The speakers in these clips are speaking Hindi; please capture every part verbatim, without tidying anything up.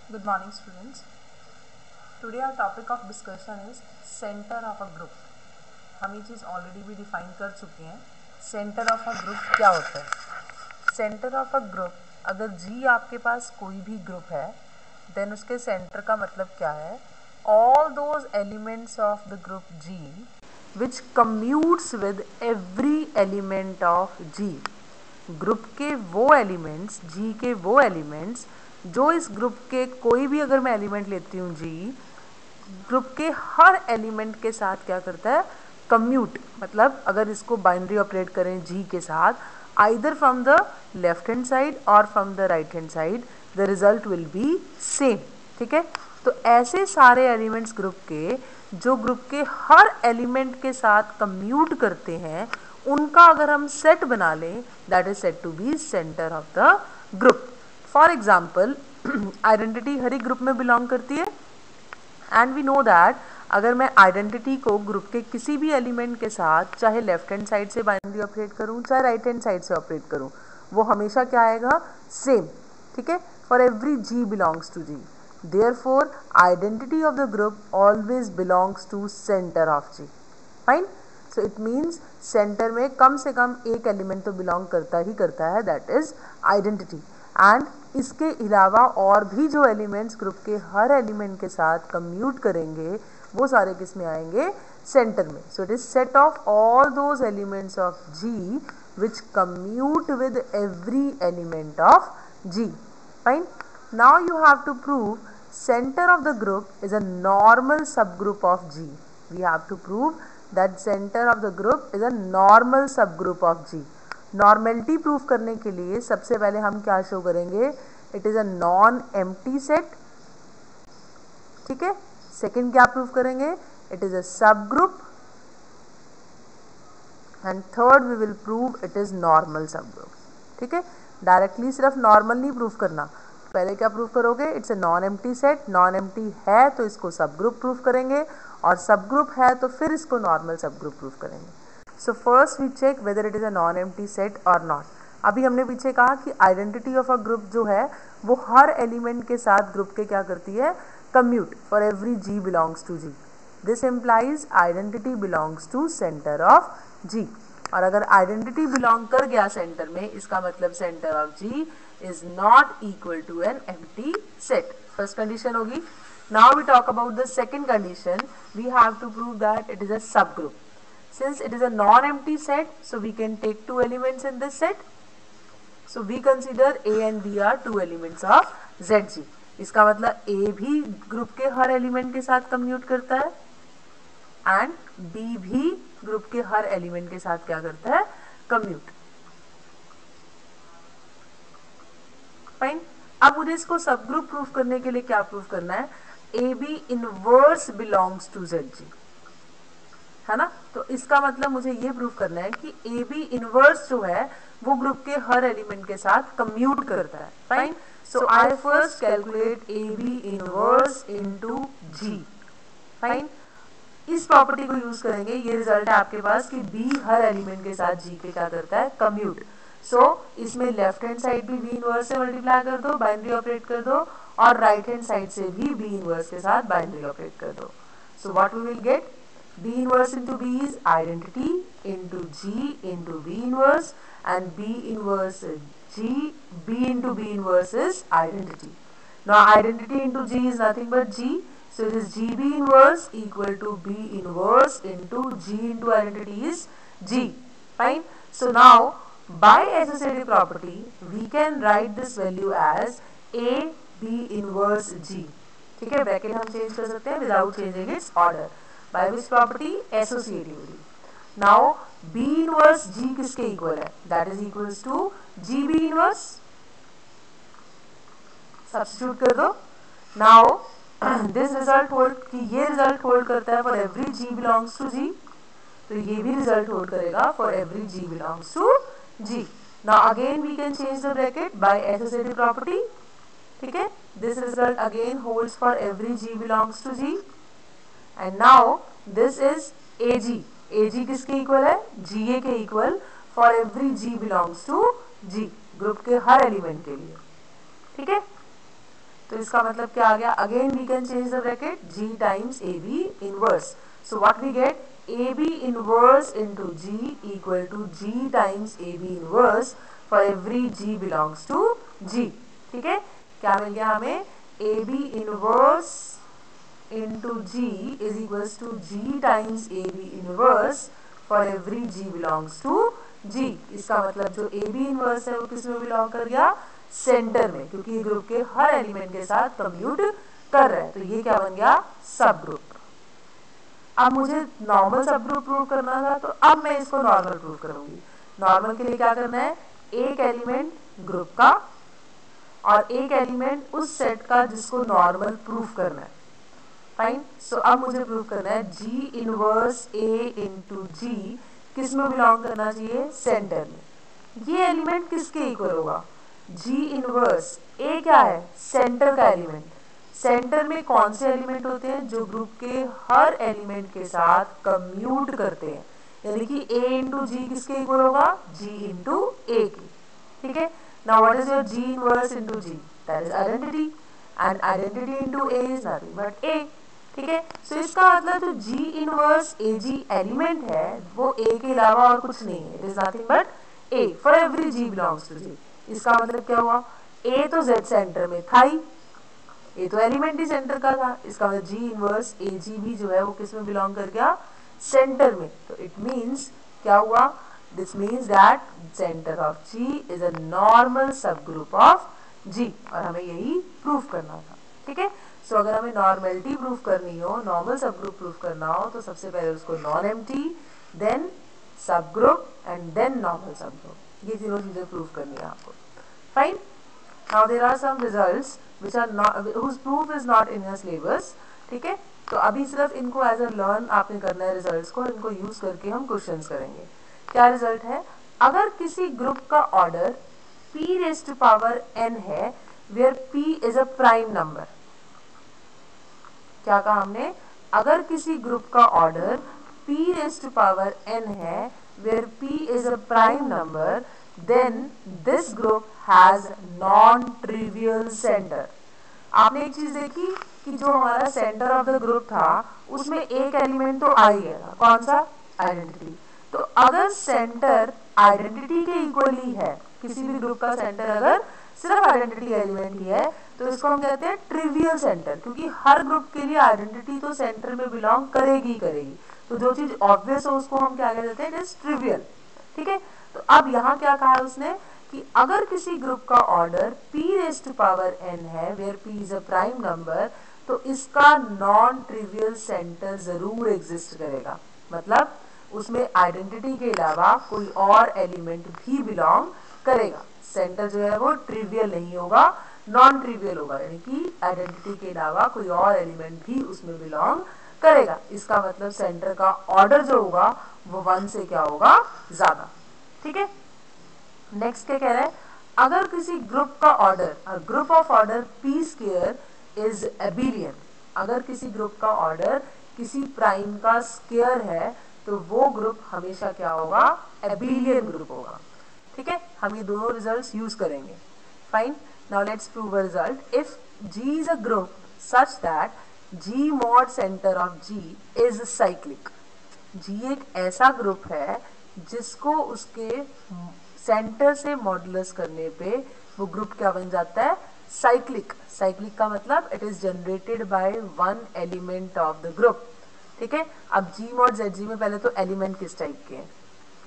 Good morning, students. Today our topic of discussion is center of a group. हम ये चीज़ ऑलरेडी भी डिफाइन कर चुके हैं. सेंटर ऑफ अ ग्रुप क्या होता है? सेंटर ऑफ अ ग्रुप, अगर जी आपके पास कोई भी ग्रुप है देन उसके सेंटर का मतलब क्या है? All those elements of the group G which commutes with every element of G. Group के वो एलिमेंट्स, जी के वो एलिमेंट्स जो इस ग्रुप के कोई भी अगर मैं एलिमेंट लेती हूँ जी, ग्रुप के हर एलिमेंट के साथ क्या करता है? कम्यूट. मतलब अगर इसको बाइनरी ऑपरेट करें जी के साथ, either from the left hand side और from the right hand side, the result will be same. ठीक है, तो ऐसे सारे एलिमेंट्स ग्रुप के जो ग्रुप के हर एलिमेंट के साथ कम्यूट करते हैं, उनका अगर हम सेट बना लें, that is set to be centre of the group. For example, identity हर एक ग्रुप में बिलोंग करती है एंड वी नो दैट अगर मैं आइडेंटिटी को ग्रुप के किसी भी एलिमेंट के साथ चाहे लेफ्ट हैंड साइड से बाइनरी ऑपरेट करूं चाहे राइट हैंड साइड से ऑपरेट करूं, वो हमेशा क्या आएगा? सेम. ठीक है, for every G belongs to G. Therefore identity of the group always belongs to center of G. Fine. So it means center में कम से कम एक एलिमेंट तो बिलोंग करता ही करता है, दैट इज आइडेंटिटी. एंड इसके अलावा और भी जो एलिमेंट्स ग्रुप के हर एलिमेंट के साथ कम्यूट करेंगे वो सारे किस में आएंगे? सेंटर में. So it is set of all those elements of G which commute with every element of G. Fine. Now you have to prove center of the group is a normal subgroup of G. We have to prove that center of the group is a normal subgroup of G. Normality proof करने के लिए सबसे पहले हम क्या शो करेंगे? It is a non empty set. ठीक है. सेकंड क्या प्रूफ करेंगे? इट इज अ सब group. And third we will prove it is normal sub group. ठीक है, डायरेक्टली सिर्फ नॉर्मल नहीं प्रूफ करना, पहले क्या प्रूफ करोगे? It's a non empty set. Non empty है तो इसको सब ग्रुप प्रूफ करेंगे, और सब ग्रुप है तो फिर इसको नॉर्मल सब ग्रुप प्रूफ करेंगे. So first we check whether it is a non empty set और नॉट. अभी हमने पीछे कहा कि आइडेंटिटी ऑफ अ ग्रुप जो है वो हर एलिमेंट के साथ ग्रुप के क्या करती है? Commute. For every G belongs to G. This implies identity belongs to center of G. और अगर आइडेंटिटी बिलोंग कर गया सेंटर में, इसका मतलब center of G is not equal to an empty set. First condition होगी. Now we talk about the second condition. We have to prove that it is a subgroup. Since it is a non-empty set, so we can take two elements in this set. So we consider A and B are two elements of Z G. इसका मतलब A भी ग्रुप के हर एलिमेंट के साथ कम्यूट करता है एंड B भी ग्रुप के हर एलिमेंट के साथ क्या करता है? कम्यूट. फाइन. अब मुझे इसको सब ग्रुप प्रूफ करने के लिए क्या प्रूफ करना है? A B inverse belongs to Z G, है ना. तो इसका मतलब मुझे ये प्रूफ करना है कि ए बी इनवर्स जो है वो ग्रुप के हर एलिमेंट के साथ कम्यूट करता है. Fine. So I first calculate A B inverse into G. Fine. इस प्रॉपर्टी को यूज करेंगे, ये रिजल्ट है आपके पास कि बी हर एलिमेंट के साथ जी के क्या करता है? कम्यूट. सो so, इसमें लेफ्ट हैंड साइड भी बी इनवर्स से मल्टीप्लाई कर दो, बाइनरी ऑपरेट कर दो, और राइट हैंड साइड से भी बी इनवर्स के साथ बाइनरी ऑपरेट कर दो. So what we will get? B inverse into B is identity into G into B inverse, and B inverse G B into B inverse is identity. Now identity into G is nothing but G. So it is G B inverse equal to B inverse into G into identity is G. Fine. So now by associative property we can write this value as A B inverse G. ठीक है, ब्रैकेट हम चेंज कर सकते हैं without changing its order. By which property? Associativity. Now B inverse G किसके इक्वल है? That is equals to G B inverse. Substitute कर दो. Now दिस रिजल्ट होल्ड कि ये रिजल्ट होल्ड करता है for every G belongs to G, तो ये भी रिजल्ट होल्ड करेगा for every G belongs to G. Now again we can change the bracket by associative property. ठीक है, this result again holds for every G belongs to G. And now this is A G. A G किसके इक्वल है? जी ए के equal for every G belongs to G, group के हर एलिमेंट के लिए. ठीक है. तो इसका मतलब क्या आ गया, again we can change the bracket, g times A B inverse. So what we get, A B inverse into g equal to g times A B inverse for every g belongs to g. ठीक है, क्या मिल गया हमें, A B inverse into g is equals to g times A B inverse for every g belongs to g. इसका मतलब जो ए बी इनवर्स है वो किस में बिलोंग कर गया, सेंटर में, क्योंकि ये ग्रुप के हर एलिमेंट के साथ कम्यूट कर रहा है. तो ये क्या बन गया, सब ग्रुप. अब मुझे नॉर्मल सब ग्रुप प्रूव करना था, तो अब मैं इसको नॉर्मल प्रूव करूंगी. नॉर्मल के लिए क्या करना है, एक एलिमेंट ग्रुप का और एक एलिमेंट उस सेट का जिसको नॉर्मल प्रूफ करना है. फाइन. सो अब मुझे प्रूव करना है जी इनवर्स ए इंटू जी किस में बिलोंग करना चाहिए, सेंटर में. ये एलिमेंट किसके इक्वल होगा, जी इनवर्स ए क्या है, सेंटर का एलिमेंट. सेंटर में कौन से एलिमेंट होते हैं, जो ग्रुप के हर एलिमेंट के साथ कम्यूट करते हैं, यानी कि a इंटू जी किसके इक्वल होगा, g इंटू ए की. ठीक है. Now what is your g inverse into G, that is identity, and identity into a is nothing but a. ठीक है. सो so, इसका मतलब जो g इनवर्स ag एलिमेंट है वो a के अलावा और कुछ नहीं है, it is nothing but a for every g belongs to g. इसका मतलब क्या हुआ, a तो z सेंटर में था ही, a तो एलिमेंट ही सेंटर का था. इसका मतलब g इनवर्स ag भी जो है वो किस में बिलोंग कर गया, सेंटर में. तो इट मींस क्या हुआ, this means that center of g is a normal sub group of g, और हमें यही प्रूफ करना था. ठीक है. सो so, अगर हमें नॉर्मेलिटी प्रूफ करनी हो, नॉर्मल सब ग्रुप प्रूफ करना हो, तो सबसे पहले उसको non empty, then sub group and then normal sub group, ये तीनों चीजें प्रूफ करनी है आपको. Fine. Now there are some results which are not, whose proof is not in your syllabus. ठीक है. तो अभी सिर्फ इनको एज अ लर्न आपने करना है रिजल्ट्स को, इनको यूज करके हम क्वेश्चंस करेंगे. क्या रिजल्ट है, अगर किसी ग्रुप का order p raise to power n है where p is a prime number. क्या कहा हमने, अगर किसी ग्रुप का order p raise to power n है where p is a prime number, then this group has non trivial center. आपने एक चीज देखी कि जो हमारा सेंटर ऑफ द ग्रुप था उसमें एक एलिमेंट तो आ ही गया था, कौन सा, आइडेंटिटी. तो अगर सेंटर आइडेंटिटी के इक्वली है, किसी भी ग्रुप का सेंटर अगर सिर्फ आइडेंटिटी एलिमेंट ही है, तो इसको हम कहते हैं ट्रिवियल सेंटर, क्योंकि हर ग्रुप के लिए आइडेंटिटी तो सेंटर में बिलोंग करेगी करेगी. तो जो चीज ऑब्वियस हो उसको हम क्या कहते हैं, इट इज ट्रिवियल. ठीक है. तो अब यहाँ क्या कहा है उसने कि अगर किसी ग्रुप का order p raise to power n है where p is a prime number, तो इसका नॉन ट्रिवियल सेंटर जरूर एग्जिस्ट करेगा. मतलब उसमें आइडेंटिटी के अलावा कोई और एलिमेंट भी बिलोंग करेगा. सेंटर जो है वो ट्रिवियल नहीं होगा, नॉन ट्रिवियल होगा, यानी कि आइडेंटिटी के अलावा कोई और एलिमेंट भी उसमें बिलोंग करेगा. इसका मतलब सेंटर का ऑर्डर जो होगा वो वन से क्या होगा, ज्यादा. ठीक है. नेक्स्ट क्या कह रहा है, अगर किसी ग्रुप का order, group of order p square is abelian, अगर किसी ग्रुप का ऑर्डर किसी प्राइम का स्क्वायर है तो वो ग्रुप हमेशा क्या होगा, एबिलियन ग्रुप होगा. ठीक है. हम ये दोनों रिजल्ट्स यूज करेंगे. Fine. Now let's prove a result. If g is a group such that g mod center of g is cyclic. g एक ऐसा ग्रुप है जिसको उसके सेंटर से मॉडुलस करने पे वो ग्रुप क्या बन जाता है, साइक्लिक. साइक्लिक का मतलब it is generated by one element of the group. ठीक है. अब g mod zg में पहले तो एलिमेंट किस टाइप के हैं,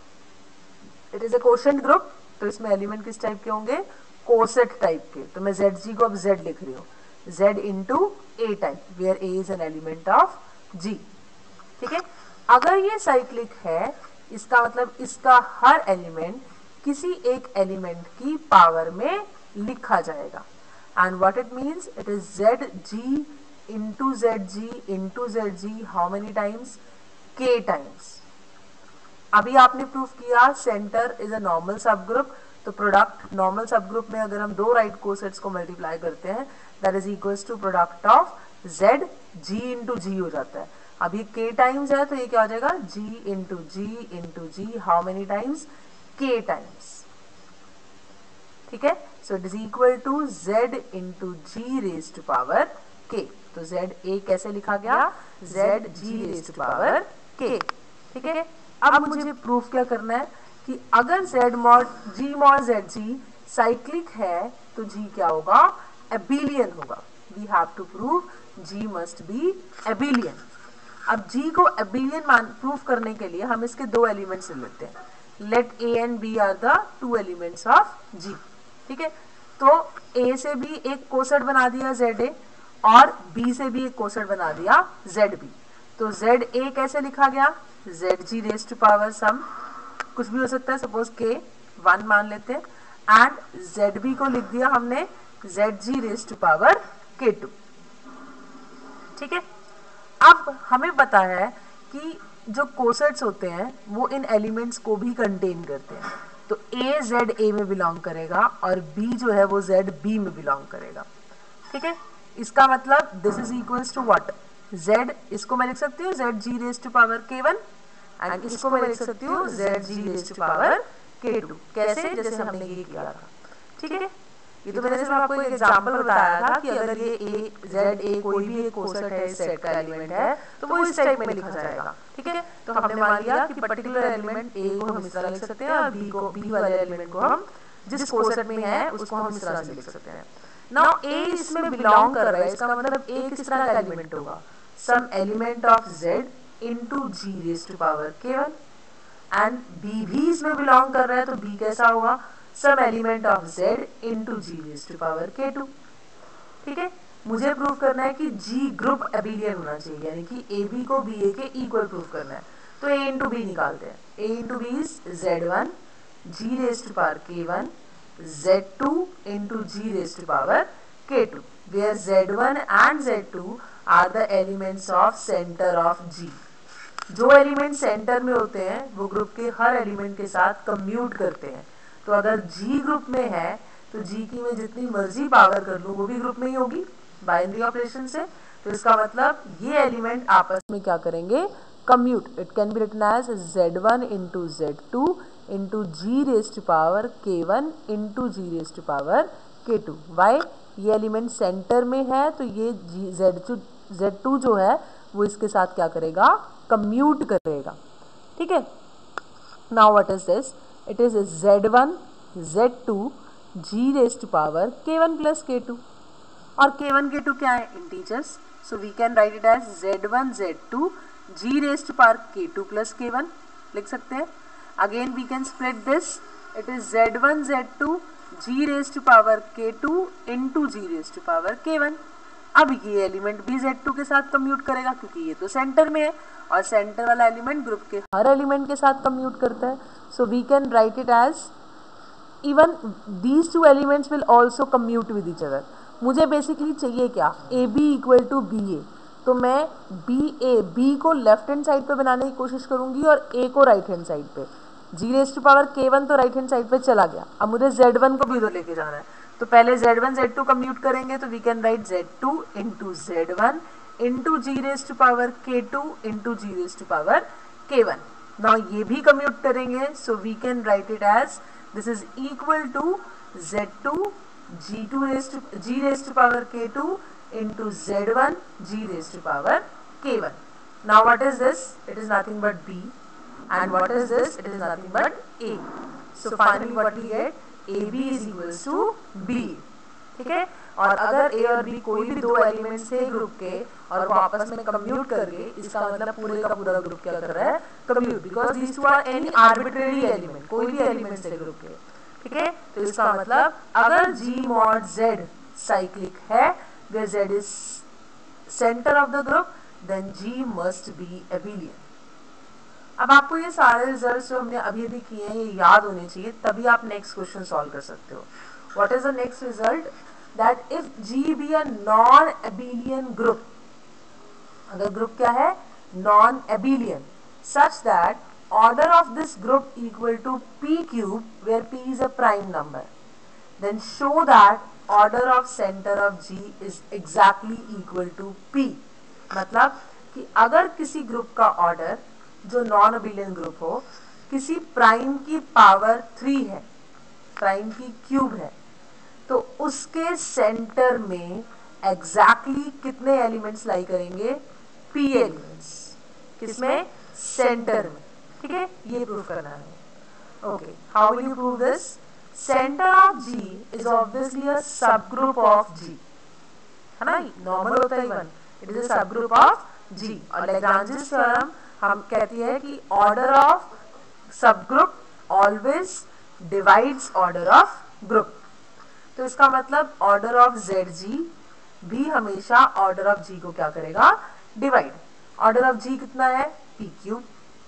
it is a quotient group, तो इसमें एलिमेंट किस टाइप के होंगे, कोसेट टाइप के. तो मैं zg को अब z लिख रही हूँ, z into A type, where a is an element of g. ठीक है. अगर ये साइक्लिक है, इसका मतलब इसका हर एलिमेंट किसी एक एलिमेंट की पावर में लिखा जाएगा. And what it means, it is zg into zg into zg, how many times, k times. अभी आपने प्रूफ किया center is a normal sub group, तो प्रोडक्ट नॉर्मल सब ग्रुप में अगर हम दो राइट कोसेट्स को मल्टीप्लाई करते हैं that is equals to product of z g into g हो जाता है. अब ये k टाइम्स है तो ये क्या हो जाएगा, g into G into G, how many times, k times. ठीक है। So it is equal to z into ji raise to power k। तो z a कैसे लिखा गया, z g raise to power k। ठीक है। अब मुझे प्रूफ क्या करना है कि अगर z mod g mod zg cyclic है तो g क्या होगा, एबिलियन होगा। We have to prove g must be abelian. अब g को एबिलियन मान प्रूफ करने के लिए हम इसके दो एलिमेंट्स ले लेते हैं। Let a and b are the two elements of g। ठीक है। तो a से भी एक कोसेट बना दिया za और b से भी एक कोसेट बना दिया zb। तो za कैसे लिखा गया, zg raise to power some, कुछ भी हो सकता है, सपोज k वन मान लेते हैं, एंड zb को लिख दिया हमने zg raise to power k two. ठीक है। अब हमें पता है कि जो कोसेट्स होते हैं वो इन एलिमेंट्स को भी कंटेन करते हैं। तो a z a में बिलोंग करेगा और b जो है वो z b में बिलोंग करेगा। ठीक है। इसका मतलब this is equals to what, z इसको मैं लिख सकती हूँ z g raise to power k one and इसको मैं लिख सकती हूँ z g raise to power k two. कैसे, जैसे हमने ये किया था। ठीक है। ये तो मैंने सिर्फ आपको एक एग्जांपल बताया था कि अगर ये a z a कोई भी एक कोसेट है, इस सेट का एलिमेंट है, तो वो इस टाइप में लिखा जाएगा। ठीक है। तो हमने मान लिया कि पर्टिकुलर एलिमेंट a को हम इस तरह लिख सकते हैं और b को b वाले एलिमेंट को हम जिस कोसेट में है उसको हम इस तरह से लिख सकते हैं। नाउ a इसमें बिलोंग कर रहा है, इसका मतलब a किस तरह का एलिमेंट होगा, some element of z into g raise to power k one, and b भी इसमें बिलोंग कर रहा है तो b कैसा होगा, some element of z into g raise to power k two. ठीक है। मुझे प्रूव करना है कि g ग्रुप एबिलियन होना चाहिए, यानी कि ab को ba के इक्वल प्रूफ करना है। तो a इंटू b निकालते हैं। a into b is z one g raise to power k one z two into g raise to power k two, where z one and z two are the elements of center of g। जो एलिमेंट सेंटर में होते हैं वो ग्रुप के हर एलिमेंट के साथ कम्यूट करते हैं। तो अगर G ग्रुप में है तो G की मैं जितनी मर्जी पावर कर लूँ वो भी ग्रुप में ही होगी बाइनरी ऑपरेशन से। तो इसका मतलब ये एलिमेंट आपस में क्या करेंगे, commute. It can be written as z one into z two into ji raise to power k one into ji raise to power k two. Why, ये एलिमेंट सेंटर में है तो ये z टू जो है वो इसके साथ क्या करेगा, कम्यूट करेगा। ठीक है। Now what is this, it is z one z two g raised to power k one plus k two, और k वन k टू क्या है, integers. So we can write it as z one z two g raised to power k two plus k one लिख सकते हैं। Again we can split this, it is z one z two g raised to power k to into g raised to power k one. अब ये एलिमेंट भी z टू के साथ कम्यूट करेगा क्योंकि ये तो सेंटर में है और सेंटर वाला एलिमेंट ग्रुप के हर एलिमेंट के साथ कम्यूट करता है। So we can write it as even these two elements will also commute with each other. मुझे बेसिकली चाहिए क्या, A B equal to B A. तो मैं बी ए बी को लेफ्ट हैंड साइड पे बनाने की कोशिश करूंगी और ए को राइट हैंड साइड पे। जी रेज टू पावर के वन तो राइट हैंड साइड पे चला गया, अब मुझे जेड वन को भी उधर लेके जाना है। तो पहले Z one Z two commute करेंगे तो we can write Z two into Z one into ji raise to power k two into ji raise to power के वन। नाउ ये भी कम्यूट करेंगे, so we can write it as this is equal to Z two g two raise to g raise to power k two into Z one g raise to power के one. Now what is this, it is nothing but B, and what is this, it is nothing but a. So finally what we get, ab is equals to b. ठीक है। और अगर a और b कोई भी दो एलिमेंट्स थे ग्रुप के और वो आपस में कम्यूट कर गए, इसका मतलब पूरे का पूरा ग्रुप क्या कर रहा है, commute, because these two are any arbitrary element, कोई भी एलिमेंट्स थे ग्रुप के। ठीक है। तो इसका मतलब अगर g mod z साइक्लिक है where z is center of the group, then g must be abelian. अब आपको ये सारे रिजल्ट्स जो हमने अभी अभी किए हैं ये याद होने चाहिए, तभी आप नेक्स्ट क्वेश्चन सॉल्व कर सकते हो। What is the next result, that if G be a non abelian group, अगर ग्रुप क्या है, non abelian, such that order of this group equal to p cube where p is a prime number, then show that order of center of G is exactly equal to p. मतलब कि अगर किसी ग्रुप का ऑर्डर जो नॉन एबिलियन ग्रुप हो, किसी प्राइम की पावर थ्री है, प्राइम की क्यूब है, तो उसके सेंटर में एग्जैक्टली exactly कितने एलिमेंट्स लाई करेंगे? p elements. किसमें? सेंटर में। ठीक है, ये प्रूफ करना है। Okay, how will you prove this? Center of G is obviously a सब ग्रुप ऑफ G, है ना? नॉर्मल होता है इवन, इट इज अ सब ग्रुप ऑफ G। और लैग्रांजेस थ्योरम हम कहती है कि order of subgroup always divides order of group. तो इसका मतलब ऑर्डर ऑफ Zg भी हमेशा ऑर्डर ऑफ G को क्या करेगा? डिवाइड। ऑर्डर ऑफ G कितना है? p cube.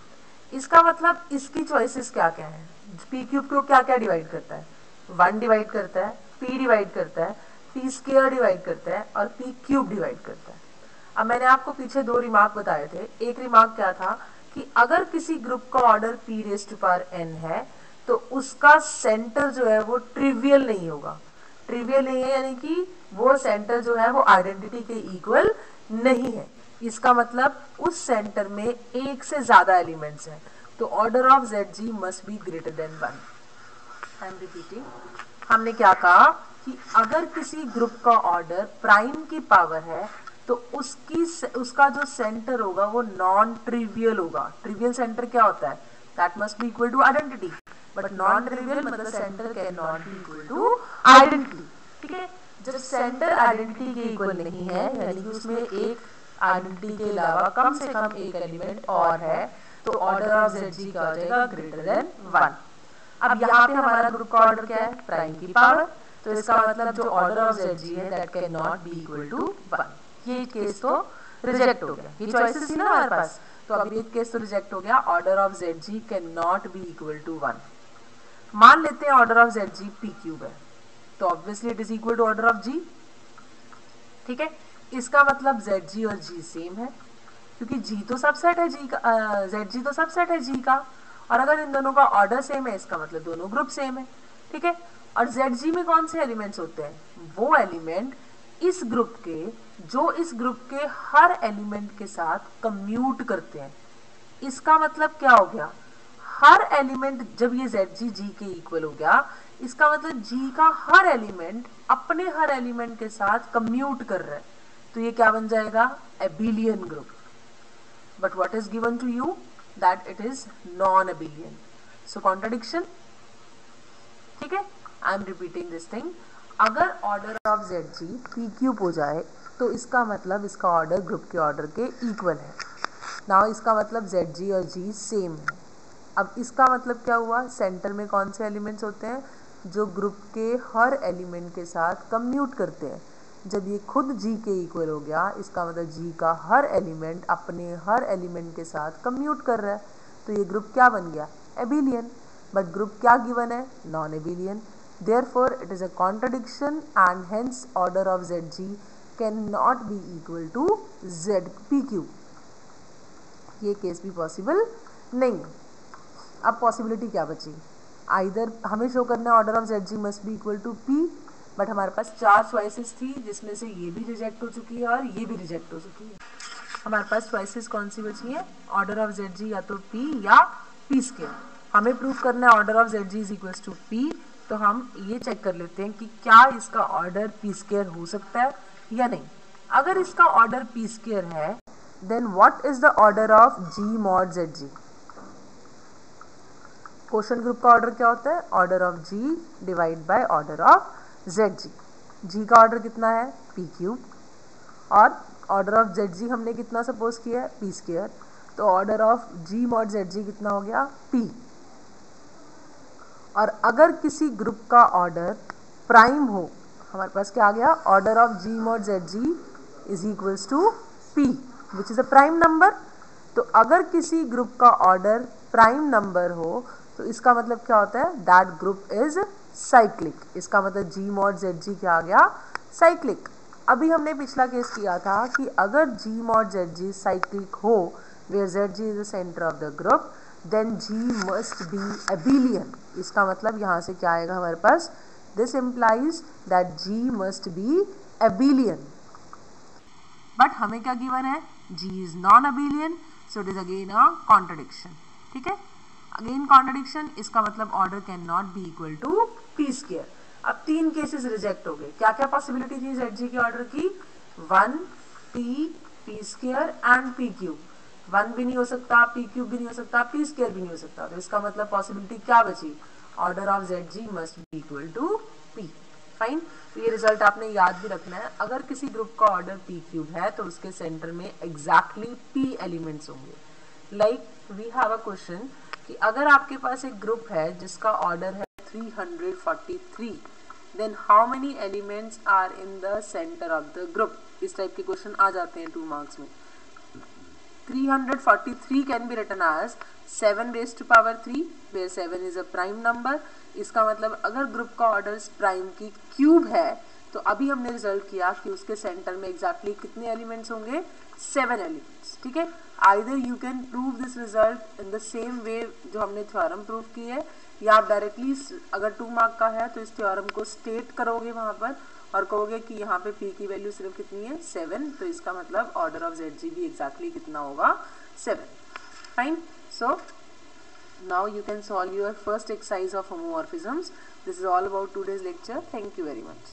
इसका मतलब इसकी चॉइसेस क्या क्या है? p क्यूब को क्या क्या डिवाइड करता है? वन डिवाइड करता है, p डिवाइड करता है, p स्क्वायर डिवाइड करता है और p क्यूब डिवाइड करता है। अब मैंने आपको पीछे दो रिमार्क बताए थे। एक रिमार्क क्या था कि अगर किसी ग्रुप का order p raise to power n है तो उसका सेंटर जो है वो ट्रिवियल नहीं होगा। ट्रिवियल नहीं है यानी कि वो सेंटर जो है वो आइडेंटिटी के इक्वल नहीं है। इसका मतलब उस सेंटर में एक से ज्यादा एलिमेंट्स हैं, तो order of Zg must be greater than one. I am repeating, हमने क्या कहा कि अगर किसी ग्रुप का ऑर्डर प्राइम की पावर है तो उसकी उसका जो सेंटर होगा वो नॉन ट्रिवियल होगा। ट्रिवियल सेंटर क्या होता है? That must be equal to identity, but non trivial मतलब center can not be equal to identity. ठीक है, जब सेंटर आइडेंटिटी के इक्वल नहीं है यानी कि उसमें एक आइडेंटिटी के अलावा कम से कम एक एलिमेंट और है, तो ऑर्डर ऑफ Zg का हो जाएगा ग्रेटर देन वन। अब यहाँ पे हमारा ग्रुप का ऑर्डर क्या है? प्राइम की पावर। तो इसका मतलब जो ऑर्डर ऑफ Zg है that can not be equal to one. ये केस तो रिजेक्ट हो गया। ये चॉइसेस थी ना हमारे पास, तो अभी एक केस तो रिजेक्ट हो गया। Order of Zg can not be equal to one. मान लेते हैं order of Zg p cube है, तो obviously it is equal to order of G। ठीक है, इसका मतलब Zg और G सेम है क्योंकि G तो सबसेट है G का, Zg तो सबसेट है G का, और अगर इन दोनों का ऑर्डर सेम है इसका मतलब दोनों ग्रुप सेम है। ठीक है, और Zg में कौन से एलिमेंट्स होते हैं? वो एलिमेंट इस ग्रुप के जो इस ग्रुप के हर एलिमेंट के साथ कम्यूट करते हैं। इसका मतलब क्या हो गया? हर एलिमेंट, जब ये Zg G के इक्वल हो गया, इसका मतलब G का हर एलिमेंट अपने हर एलिमेंट के साथ कम्यूट कर रहा है, तो ये क्या बन जाएगा? Abelian group. But what is given to you? That it is non abelian, so contradiction. ठीक है, I am repeating this thing. अगर order of Zg p cube हो जाए तो इसका मतलब इसका ऑर्डर ग्रुप के ऑर्डर के इक्वल है। नाउ इसका मतलब Zg और G सेम है। अब इसका मतलब क्या हुआ? सेंटर में कौन से एलिमेंट्स होते हैं? जो ग्रुप के हर एलिमेंट के साथ कम्यूट करते हैं। जब ये खुद G के इक्वल हो गया, इसका मतलब G का हर एलिमेंट अपने हर एलिमेंट के साथ कम्यूट कर रहा है, तो ये ग्रुप क्या बन गया? एबिलियन। बट ग्रुप क्या गिवन है? Non abelian. Therefore, it is a contradiction and hence order of Zg cannot be equal to Z p cube. ये केस भी पॉसिबल नहीं। अब पॉसिबिलिटी क्या बची? आइदर हमें शो करना है order of Zg must be equal to p, but हमारे पास चार चॉइसेस थी जिसमें से ये भी रिजेक्ट हो चुकी है और ये भी रिजेक्ट हो चुकी है। हमारे पास चॉइसेस कौन सी बची है? ऑर्डर ऑफ Zg या तो p या p स्क्वायर। हमें प्रूव करना है order of Zg is equal to p, तो हम ये चेक कर लेते हैं कि क्या इसका ऑर्डर p स्क्वायर हो सकता है या नहीं। अगर इसका ऑर्डर p स्क्वायर है then what is the order of G mod Zg? Question group का ऑर्डर क्या होता है? Order of G divide by order of Zg। G का ऑर्डर कितना है? p क्यूब, और ऑर्डर ऑफ Zg हमने कितना सपोज किया है? p square. तो order of G mod Zg कितना हो गया? p। और अगर किसी ग्रुप का ऑर्डर प्राइम हो, हमारे पास क्या आ गया? Order of G mod Zg is equals to p which is a prime number. तो अगर किसी ग्रुप का ऑर्डर प्राइम नंबर हो तो इसका मतलब क्या होता है? That group is cyclic. इसका मतलब G mod Zg क्या आ गया? साइक्लिक। अभी हमने पिछला केस किया था कि अगर G mod Zg साइक्लिक हो where Zg is the center of the group then G must be abelian। इसका मतलब यहाँ से क्या आएगा हमारे पास? This implies that G must be abelian। But हमें क्या गिवन है? G is non-abelian, so it is again a contradiction। ठीक है, अगेन कॉन्ट्रडिक्शन। इसका मतलब order can not be equal to p square. अब तीन केसेस रिजेक्ट हो गए। क्या क्या पॉसिबिलिटी थी जेड जी के ऑर्डर की? One, p, p square and p cube. One भी नहीं हो सकता, पी क्यूब भी नहीं हो सकता, पी स्क्वायर भी नहीं हो सकता। तो इसका मतलब पॉसिबिलिटी क्या बची? Order of Z G must be equal to p. Fine. तो ये रिजल्ट आपने याद भी रखना है। अगर किसी ग्रुप का ऑर्डर पी क्यूब है तो उसके सेंटर में एग्जैक्टली पी एलिमेंट्स होंगे। Like we have a question कि अगर आपके पास एक ग्रुप है जिसका ऑर्डर है three hundred forty three, then how many elements are in the center of the group. इस टाइप के क्वेश्चन आ जाते हैं टू मार्क्स में। Three hundred forty three can be written as seven raised to power three, where seven is a prime number। इसका मतलब अगर ग्रुप का ऑर्डर प्राइम की क्यूब है तो अभी हमने रिजल्ट किया कि उसके सेंटर में एग्जैक्टली exactly कितने एलिमेंट्स होंगे? Seven elements. ठीक है। Either you can prove this result in the same way जो हमने थ्योरम प्रूव की है, या आप डायरेक्टली अगर टू मार्क का है तो इस थ्योरम को स्टेट करोगे वहां पर और कहोगे कि यहाँ पे p की वैल्यू सिर्फ कितनी है? सेवन। तो इसका मतलब ऑर्डर ऑफ जेड जी भी एग्जैक्टली कितना होगा? Seven. Fine. So now you can solve your first exercise of homomorphisms. This is all about today's lecture. Thank you very much.